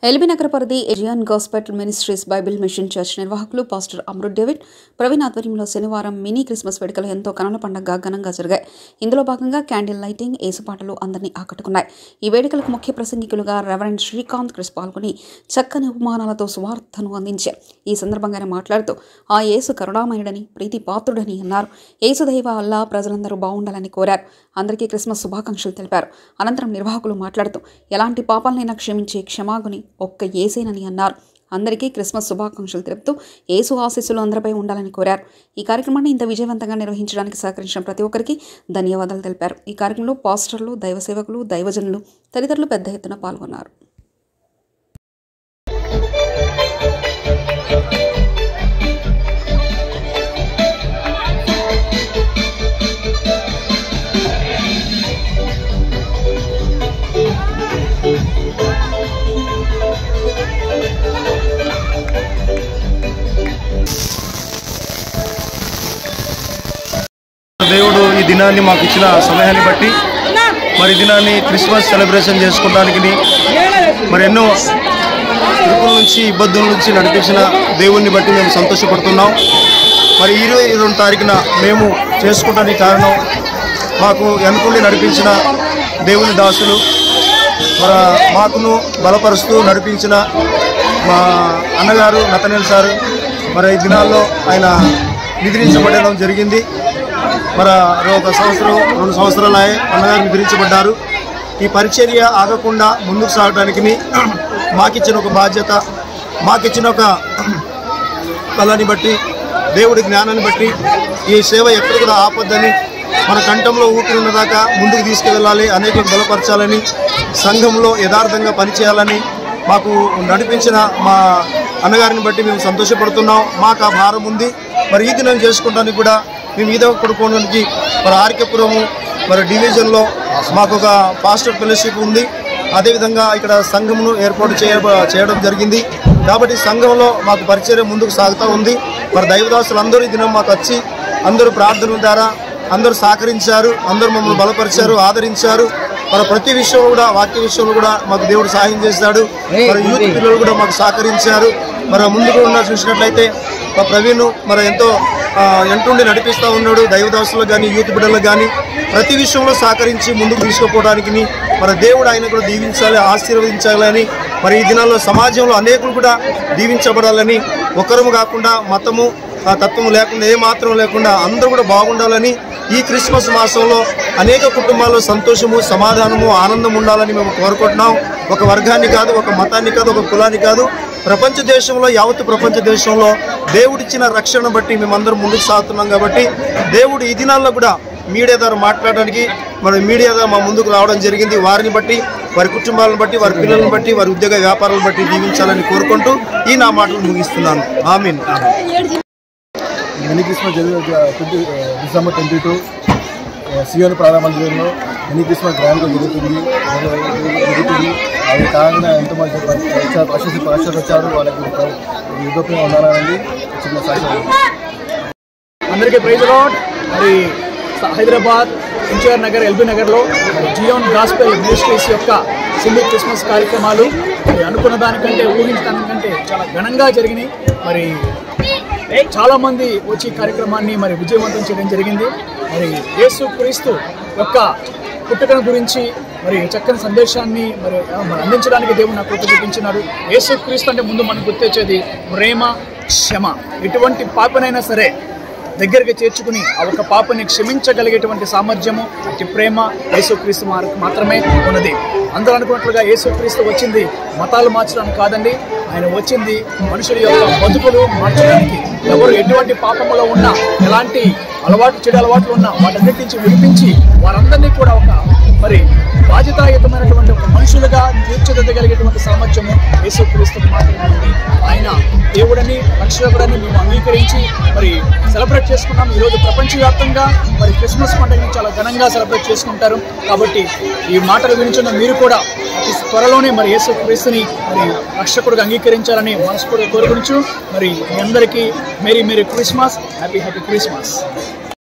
LB Nagar పరిధి Zion Gospel Ministries Bible Mission Church నిర్వాహకులు pastor Amrit David Praveen ఆధ్వర్యంలో శనివారం మినీ క్రిస్మస్ వేడుకలు ఎంతో కనుల పండుగగా ఘనంగా జరిగాయి. ఇందులో భాగంగా క్యాండిల్ లైటింగ్, ఏసుపాటలు అందరినీ ఆకట్టుకున్నాయి. ఈ వేడుకలకు ముఖ్య ప్రసంగికులుగా రెవరెండ్ శ్రీకాంత్ క్రిస్ పాల్గొని చక్కని ఉపమానాలతో సువార్తను అందించారు. ఈ సందర్భంగా ఆయన మాట్లాడుతూ ఆ యేసు కరుణామయుడని, ప్రీతి పాత్రుడని అన్నారు. యేసు దైవ అల్లా ప్రజలందరూ బాగుండాలని కోరారు. అందరికీ క్రిస్మస్ శుభాకాంక్షలు తెలిపారు. అనంతరం నిర్వాహకులు మాట్లాడుతూ ఎలాంటి పాపాలనైనా క్షమించే క్షమాగుని ఒక్క యేసేనని అన్నారు. అందరికీ క్రిస్మస్ శుభాకాంక్షలు తెలుపుతూ యేసు ఆశీస్సులు అందరిపై ఉండాలని కోరారు. ఈ కార్యక్రమాన్ని ఇంత విజయవంతంగా నిర్వహించడానికి సహకరించిన ప్రతి ఒక్కరికి ధన్యవాదాలు తెలిపారు. ఈ కార్యక్రమంలో పాస్టర్లు, దైవ సేవకులు, దైవజనులు తదితరులు పెద్ద ఎత్తున పాల్గొన్నారు. దేవుడు ఈ దినాన్ని మాకు ఇచ్చిన సమయాన్ని బట్టి మరి దినాన్ని క్రిస్మస్ సెలబ్రేషన్ చేసుకోవడానికి మరి ఎన్నో ఇరుకుల నుంచి, ఇబ్బందుల నుంచి నడిపించిన దేవుణ్ణి బట్టి మేము సంతోషపడుతున్నాం. మరి 22వ తారీఖున మేము చేసుకోవడానికి కారణం మాకు వెనుకుండి నడిపించిన దేవుని దాసులు, మరి మాకును బలపరుస్తూ నడిపించిన మా అన్నగారు నతనేల్ సారు మరి ఈ దినాల్లో ఆయన నిద్రించబడడం జరిగింది. మరి 1 సంవత్సరం 2 సంవత్సరాలు అన్నగారు నిద్రించబడ్డారు. ఈ పరిచర్య ఆగకుండా ముందుకు సాగడానికి మాకిచ్చిన ఒక బాధ్యత, మాకిచ్చిన ఒక కళని బట్టి, దేవుడి జ్ఞానాన్ని బట్టి ఈ సేవ ఎక్కడ కూడా ఆపొద్దని, మన కంఠంలో ఊపిరి ఉన్నదాకా ముందుకు తీసుకువెళ్ళాలి, అనేకలకు బలపరచాలని, సంఘంలో యథార్థంగా పనిచేయాలని మాకు నడిపించిన మా అన్నగారిని బట్టి మేము సంతోషపడుతున్నాం. మాకు ఆ భారం ఉంది. మరి ఈ దినం చేసుకోవడానికి కూడా మేము ఈదో కొడుకోవడానికి మరి ఆర్కేపురము మరి డివిజన్లో మాకు ఒక పాస్టర్ ఫెలోషిప్ ఉంది. అదేవిధంగా ఇక్కడ సంఘమును ఏర్పాటు చేయడం జరిగింది. కాబట్టి సంఘంలో మాకు పరిచర్య ముందుకు సాగుతూ ఉంది. మరి దైవదాసులు అందరూ ఈ దినం మాకు వచ్చి అందరూ ప్రార్థనల ద్వారా అందరూ సహకరించారు, అందరూ మమ్మల్ని బలపరిచారు, ఆదరించారు. మరి ప్రతి విషయంలో కూడా, వాక్య విషయంలో కూడా మాకు దేవుడు సహాయం చేశాడు. మరి యూత్ పిల్లలు కూడా మాకు సహకరించారు. మరి ముందుకు ఉన్న చూసినట్లయితే మా ప్రవీణ్ మరి ఎంతో ఎంటుండి నడిపిస్తూ ఉన్నాడు. దైవదాసులకు కానీ, యూత్ బిడ్డలకు కానీ ప్రతి విషయంలో సహకరించి ముందుకు తీసుకుపోవడానికి మరి దేవుడు ఆయన కూడా దీవించాలి, ఆశీర్వదించాలని, మరి ఈ దినాల్లో సమాజంలో అనేకులు కూడా దీవించబడాలని, ఒకరము కాకుండా మతము తత్వము లేకుండా, ఏ మాత్రం లేకుండా అందరూ కూడా బాగుండాలని, ఈ క్రిస్మస్ మాసంలో అనేక కుటుంబాల్లో సంతోషము, సమాధానము, ఆనందం ఉండాలని మేము కోరుకుంటున్నాం. ఒక వర్గాన్ని కాదు, ఒక మతాన్ని కాదు, ఒక కులాన్ని కాదు, ప్రపంచ దేశంలో, యావత్ ప్రపంచ దేశంలో దేవుడిచ్చిన రక్షణ బట్టి మేమందరం ముందుకు సాగుతున్నాం. కాబట్టి దేవుడు ఈ దినాల్లో కూడా మీడియా ద్వారా మాట్లాడడానికి మరి మీడియా ద్వారా మా ముందుకు రావడం జరిగింది. వారిని బట్టి, వారి కుటుంబాలను బట్టి, వారి పిల్లలను బట్టి, వారి ఉద్యోగ వ్యాపారాలను బట్టి దీవించాలని కోరుకుంటూ ఈ నా మాటలు ముగిస్తున్నాను. ఆమీన్. మినీ క్రిస్మస్ డిసెంబర్ 22 సియోను ప్రారంభ మందిరంలో మినీ క్రిస్మస్ గ్రాండ్గా జరుగుతుంది. అది కారణంగా ఎంతోమంది పాస్టర్స్ వచ్చారు. వాళ్ళకి యూరోపియన్ ఉండాలని చిన్న సాక్షి. అందరికీ ప్రైజ్ లార్డ్. మరి హైదరాబాద్ ఎన్టీఆర్ నగర్, ఎల్బీ నగర్లో జియోన్ గాస్పెల్ మినిస్ట్రీస్ యొక్క సినీ క్రిస్మస్ కార్యక్రమాలు మరి అనుకున్న దానికంటే, ఊహించిన దానికంటే చాలా ఘనంగా జరిగినాయి. మరి చాలామంది వచ్చి కార్యక్రమాన్ని మరి విజయవంతం చేయడం జరిగింది. మరి యేసు క్రీస్తు యొక్క పుట్టుకను గురించి మరి చక్కని సందేశాన్ని మరి అందించడానికి దేవుడు నాకు చూపించినాడు. యేసు క్రీస్తు అంటే ముందు మనకు గుర్తొచ్చేది ప్రేమ, క్షమ. ఎటువంటి పాపనైనా సరే దగ్గరికి చేర్చుకుని ఆ ఒక పాపని క్షమించగలిగేటువంటి సామర్థ్యము, అతి ప్రేమ యేసుక్రీస్తు మాత్రమే ఉన్నది. అందరూ అనుకున్నట్లుగా యేసుక్రీస్తు వచ్చింది మతాలు మార్చడానికి కాదండి. ఆయన వచ్చింది మనుషుల యొక్క బతుకులు మార్చడానికి. ఎవరు ఎటువంటి పాపములో ఉన్నా, ఎలాంటి చెడు అలవాట్లు ఉన్నా వాటన్నిటి నుంచి విడిపించి వారందరినీ కూడా ఒక మరి బాధ్యతాయుతమైనటువంటి ఒక మనుషులుగా తీర్చిదిద్దగలిగేటువంటి సామర్థ్యము యేసుక్రీస్తుకు మాత్రమే ఉంది. ఆయన దేవుడని, రక్షకుడని మేము అంగీకరించి మరి సెలబ్రేట్ చేసుకున్నాం. ఈరోజు ప్రపంచవ్యాప్తంగా మరి క్రిస్మస్ పండుగని చాలా ఘనంగా సెలబ్రేట్ చేసుకుంటారు. కాబట్టి ఈ మాటలు వినిచున్న మీరు కూడా త్వరలోనే మరి యేసుక్రీస్తుని మరి రక్షకుడిగా అంగీకరించాలని మనస్ఫూర్తిగా కోరుకుంటూ మరి మీ అందరికీ మేరీ క్రిస్మస్, హ్యాపీ క్రిస్మస్.